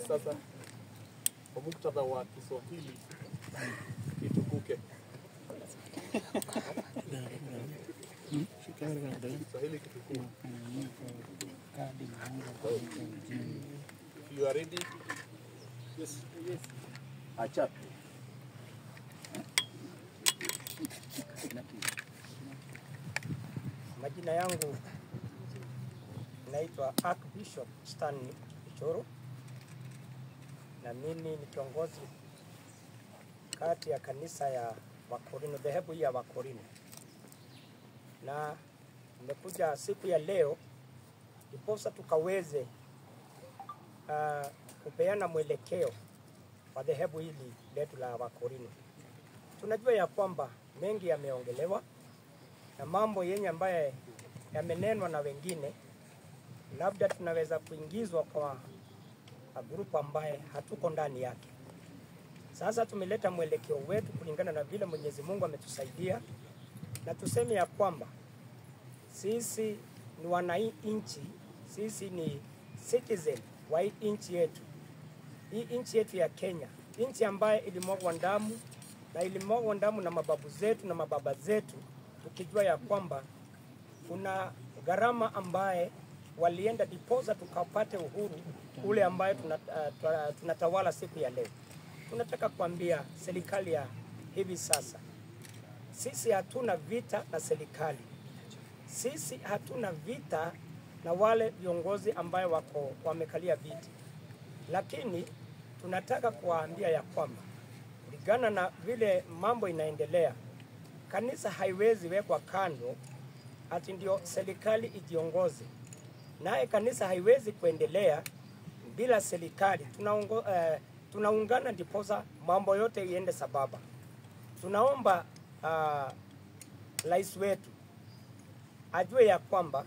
sasa kwa muktadha wa Kiswahili kitukuke. Kiswahili kitukuke. If you are ready. Yes. Yes. Acha. Majina yangu naitwa Archbishop Stanley Ichoro, na mimi ni kiongozi kati ya kanisa ya Wakorino, dhehebu ya Wakorino, na nimekuja siku ya leo ndiposa tukaweze kupeana mwelekeo wa dhehebu hili letu la Wakorino. Tunajua ya kwamba mengi yameongelewa na mambo yenye ambaye yamenenwa na wengine, labda tunaweza kuingizwa kwa grupu ambaye hatuko ndani yake. Sasa tumeleta mwelekeo wetu kulingana na vile Mwenyezi Mungu ametusaidia, na tuseme ya kwamba sisi ni wananchi, sisi ni citizen wa hii nchi yetu. Hii nchi yetu ya Kenya, nchi ambaye ilimwagwa damu, na ilimwagwa damu na mababu zetu na mababa zetu, tukijua ya kwamba kuna gharama ambaye walienda diposa tukapate uhuru ule ambaye tunatawala siku ya leo. Tunataka kuambia serikali ya hivi sasa, sisi hatuna vita na serikali. Sisi hatuna vita na wale viongozi ambaye wako wamekalia viti. Lakini tunataka kuwaambia ya kwamba kulingana na vile mambo inaendelea, kanisa haiwezi wekwa kando ati ndio serikali ijiongoze. Naye kanisa haiwezi kuendelea bila serikali. Tunaungana ndiposa mambo yote iende sababa. Tunaomba rais wetu ajue ya kwamba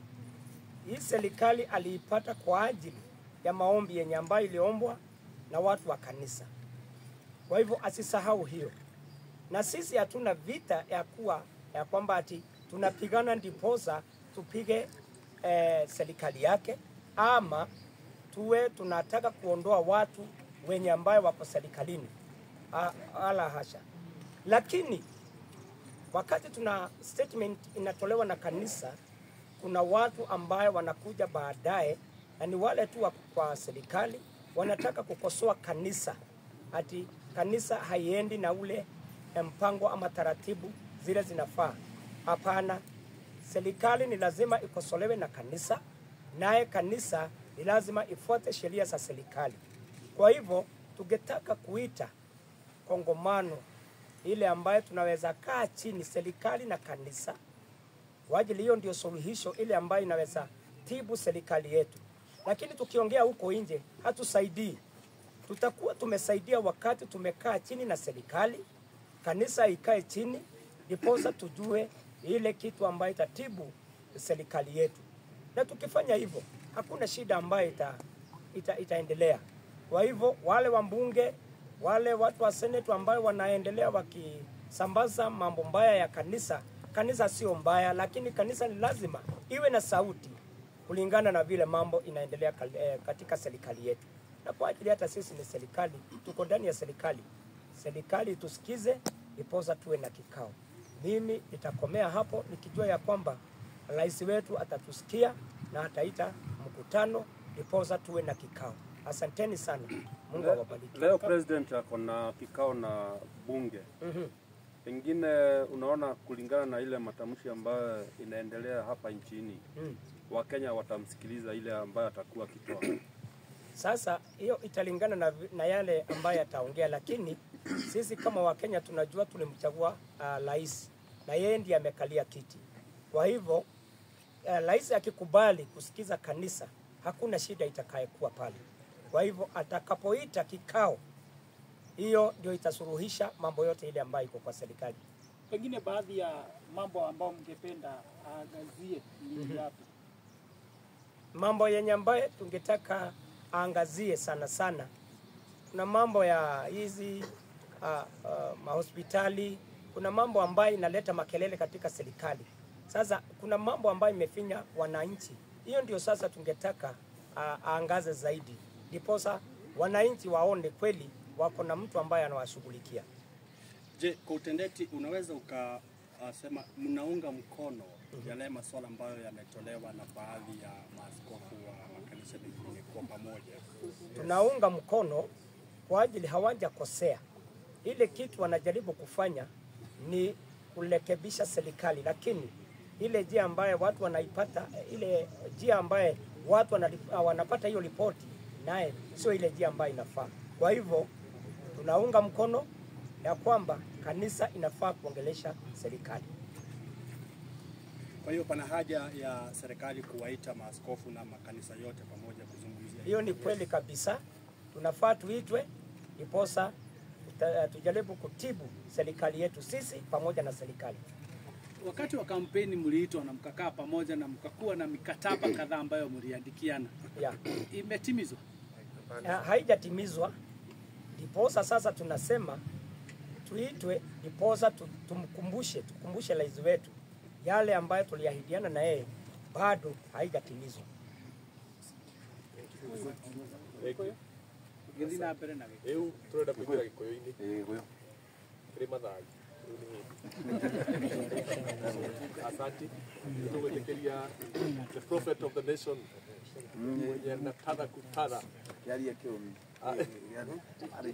hii serikali aliipata kwa ajili ya maombi yenye ambayo iliombwa na watu wa kanisa. Kwa hivyo asisahau hiyo. Na sisi hatuna vita ya kwamba ati tunapigana ndiposa tupige serikali yake, ama tuwe tunataka kuondoa watu wenye ambayo wako serikalini. Ala hasha. Lakini wakati tuna statement inatolewa na kanisa, kuna watu ambayo wanakuja baadaye, na ni wale tu kwa serikali wanataka kukosoa kanisa, ati kanisa haiendi na ule mpango ama taratibu zile zinafaa. Hapana, serikali ni lazima ikosolewe na kanisa, naye kanisa ni lazima ifuate sheria za serikali. Kwa hivyo tungetaka kuita kongamano ile ambayo tunaweza kaa chini serikali na kanisa, kwa ajili hiyo ndio suluhisho ile ambayo inaweza tibu serikali yetu. Lakini tukiongea huko nje hatusaidii. Tutakuwa tumesaidia wakati tumekaa chini na serikali, kanisa ikae chini, ndiposa tujue ile kitu ambayo itatibu serikali yetu. Na tukifanya hivyo hakuna shida ambayo itaendelea. Kwa hivyo wale wambunge, wale watu wa senate ambao wanaendelea wakisambaza mambo mbaya ya kanisa, kanisa sio mbaya, lakini kanisa ni lazima iwe na sauti kulingana na vile mambo inaendelea katika serikali yetu. Na kwa ajili hata sisi ni serikali, tuko ndani ya serikali. Serikali tusikize, iposa tuwe na kikao. Mimi nitakomea hapo nikijua ya kwamba rais wetu atatusikia na ataita mkutano, iposa tuwe na kikao. Asanteni sana. Mungu awabariki. Leo president ako na kikao na bunge. Pengine unaona kulingana na ile matamshi ambayo inaendelea hapa nchini, Wakenya watamsikiliza ile ambayo atakuwa akitoa. Sasa hiyo italingana na yale ambayo ataongea, lakini sisi kama Wakenya tunajua tulimchagua rais na yeye ndiye amekalia kiti. Kwa hivyo rais akikubali kusikiza kanisa, hakuna shida itakayekuwa pale. Kwa hivyo atakapoita kikao, hiyo ndio itasuluhisha mambo yote ile ambayo iko kwa serikali. Pengine baadhi ya mambo ambayo mngependa aangazie ni yapi? Mambo yenye ambayo tungetaka aangazie sana sana, kuna mambo ya hizi mahospitali, kuna mambo ambayo inaleta makelele katika serikali. Sasa kuna mambo ambayo imefinya wananchi. Hiyo ndio sasa tungetaka aangaze zaidi. Ndiposa wananchi waone kweli wako na mtu ambaye anawashughulikia. Je, kwa utendeti unaweza ukasema mnaunga mkono yale masuala ambayo yametolewa na baadhi ya maaskofu wa makanisa mengine kwa pamoja? Tunaunga mkono kwa ajili hawajakosea. Ile kitu wanajaribu kufanya ni kurekebisha serikali, lakini ile njia ambaye watu wanaipata, ile njia ambaye watu wanapata hiyo ripoti, naye sio ile njia ambayo inafaa. Kwa hivyo tunaunga mkono ya kwamba kanisa inafaa kuongelesha serikali. Kwa hiyo pana haja ya serikali kuwaita maaskofu na makanisa yote pamoja kuzungumzia. Hiyo ni kweli kabisa, tunafaa tuitwe iposa tujaribu kutibu serikali yetu sisi pamoja na serikali. Wakati wa kampeni mliitwa na mkakaa pamoja na mkakuwa na mikataba kadhaa ambayo mliandikiana. Yeah. Imetimizwa? Haijatimizwa. Iposa sasa tunasema tuitwe iposa tukumbushe rais wetu yale ambayo tuliahidiana na yeye bado haijatimizwa. Githina mbere na Eu turenda kuingira gikoyo-ini. Kiri mathai. Asante. Tugutekeria the prophet of the nation. Mwenye nataka kutara.